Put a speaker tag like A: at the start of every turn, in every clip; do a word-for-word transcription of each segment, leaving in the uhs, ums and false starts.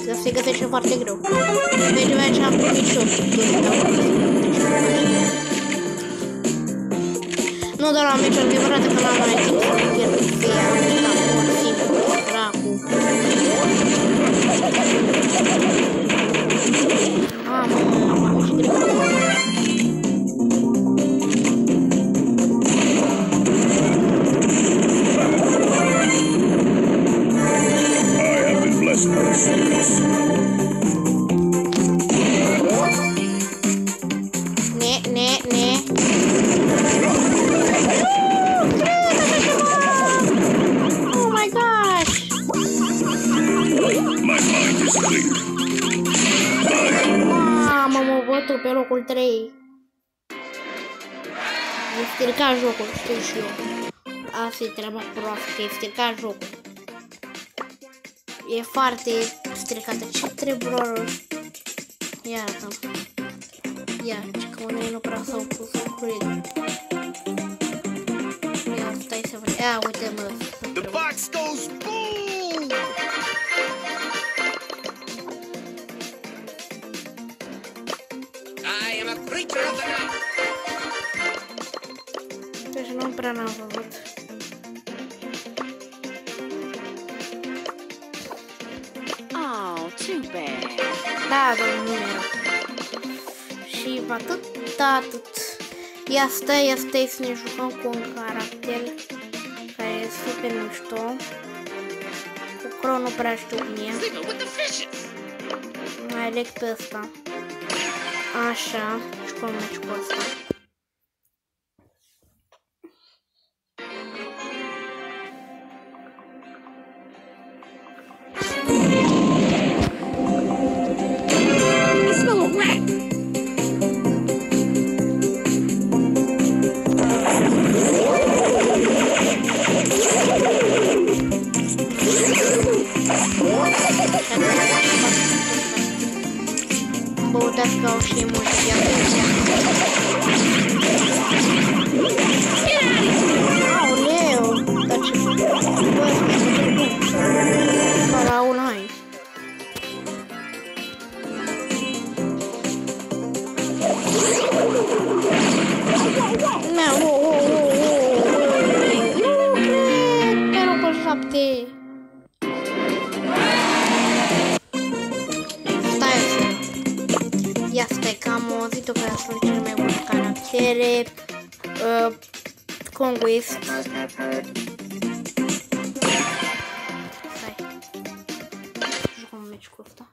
A: Dar se găsește foarte greu. Deci aici am primit și eu. Nu doar am meci adevărată că n-am mai timp să mă pierd pe ea. Am stat mult singur, dracu. Ah, mă, mă, și greu. Ne, ne, ne. Oh my gosh! Mamă, mă bătu pe locul trei. E stricat jocul, știu și eu. Asta e treaba proastă, e stricat jocul. E foarte stricată. Ce trebuie, bro? Iată. Ia, ce că unii nu prea s-au pus în cred. Ia, stai să vrei. Ia, uite, mă.
B: The box goes boom! I am a creature of the night.
A: Deci nu prea n-am văzut.
C: Oh, too bad.
A: Da, domnul numero. Și atât, da, atât. Ia stai, ia stai să ne jucăm cu un caracter care e super mișto. Cu Crow nu prea știu cum e. Mai aleg pe ăsta. Așa, și cum mergi cu ăsta. Băutați ca au și emoții. Aoleu! Dar ce fac? Bă, faraul hai. Nea, o, o, o, o, nu cred! Pe locul șapte. Ia stai că am auzit-o că sunt cele mai bune caractere. Uh, Conquest. Stai. Jucăm un meci cu ăsta.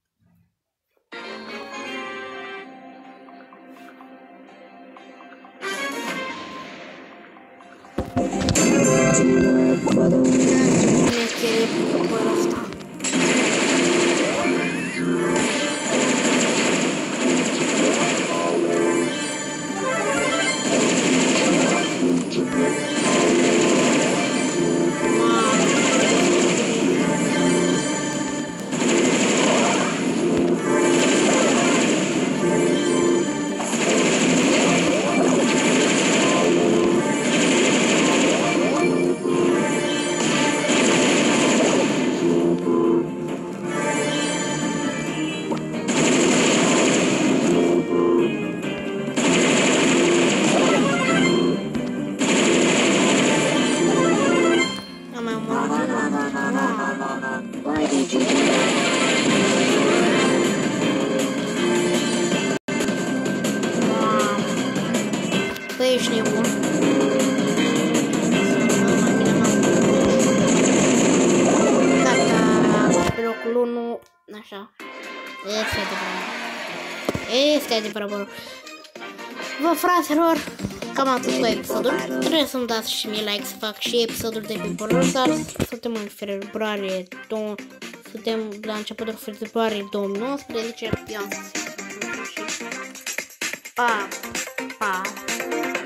A: Ești nebun. Gata, pe locul unu, așa. Este adevărat. Este adevărat. Vă, fraților, cam atât cu episodul. Trebuie să-mi dați și mie like să fac și episodul de pe Brawl Stars. Suntem în februarie, suntem la începutul februarie două mii nouăsprezece. Pa, pa.